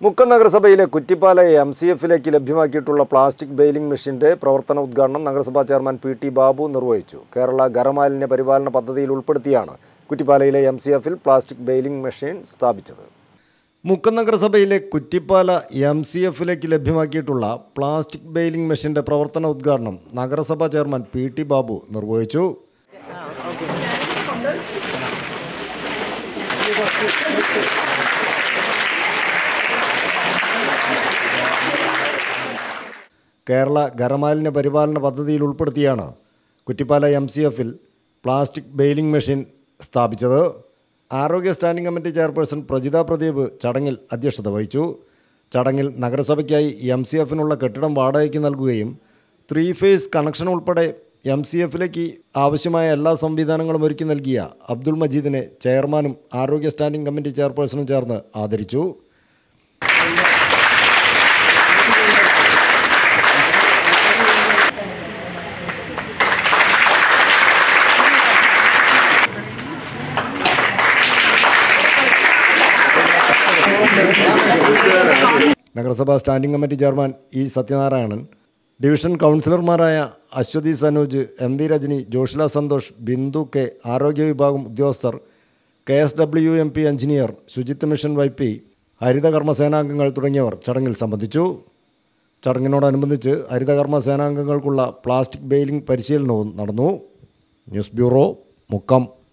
മുക്കം നഗരസഭയിലെ കുറ്റിപ്പാല MCFിലേക്ക് ലഭ്യമാക്കിയിട്ടുള്ള പ്ലാസ്റ്റിക് ബെയിലിംഗ് മെഷീന്റെ പ്രവർത്തന ഉദ്ഘാടനം നഗരസഭാ ചെയർമാൻ PT ബാബു നിർവഹിച്ചു. കേരള ഖരമാലിന്യ പരിപാലന പദ്ധതിയിൽ ഉൾപ്പെടുത്തിയാണ് കുറ്റിപ്പാലയിലെ MCFിൽ പ്ലാസ്റ്റിക് ബെയിലിംഗ് മെഷീൻ സ്ഥാപിച്ചത്. മുക്കം നഗരസഭയിലെ കുറ്റിപ്പാല MCFിലേക്ക് ലഭ്യമാക്കിയിട്ടുള്ള പ്ലാസ്റ്റിക് ബെയിലിംഗ് മെഷീന്റെ പ്രവർത്തന ഉദ്ഘാടനം നഗരസഭാ ചെയർമാൻ PT ബാബു നിർവഹിച്ചു. കേരള ഖരമാലിന്യ പരിപാലന പദ്ധതിയിൽ ഉൾപ്പെടുത്തിയാണ് കുറ്റിപ്പാല MCFിൽ പ്ലാസ്റ്റിക് ബെയിലിംഗ് മെഷീൻ സ്ഥാപിച്ചത്. ആരോഗ്യ standing committee chairperson Prajitha Pradeep ചടങ്ങിൽ അധ്യക്ഷത വഹിച്ചു. ചടങ്ങിൽ നഗരസഭയ്ക്കായി MCFിനുള്ള കെട്ടിടം വാടകയ്ക്ക് നൽകുകയും 3 ഫേസ് കണക്ഷൻ ഉൾപ്പെടെ MCFിലേക്ക് ആവശ്യമായ എല്ലാ സംവിധാനങ്ങളും ഒരുക്കി നൽകിയ അബ്ദുൾ മജീദിനെ ചെയർമാനും ആരോഗ്യ സ്റ്റാൻഡിംഗ് കമ്മിറ്റി ചെയർപേഴ്സണും ചേർന്ന് ആദരിച്ചു. നഗരസഭാ standing committee chairman E. Sathyanarayanan, division കൗൺസിലർമാരായ അശ്വതി സനോജ്, MV രജനി, ജോഷില സന്തോഷ്, ബിന്ദു K, ആരോഗ്യ വിഭാഗം ഉദ്യോഗസ്ഥർ, KSWMP engineer, Suchitwa mission YP, ഹരിതകർമ്മ സേനാംഗങ്ങൾ തുടങ്ങിയവർ ചടങ്ങിൽ സംബന്ധിച്ചു. ചടങ്ങിനോടനുബന്ധിച്ച് ഹരിതകർമ്മ സേനാംഗങ്ങൾക്കുള്ള പ്ലാസ്റ്റിക് ബെയിലിംഗ് പരിശീലനവും നടന്നു. News bureau, Mukkam.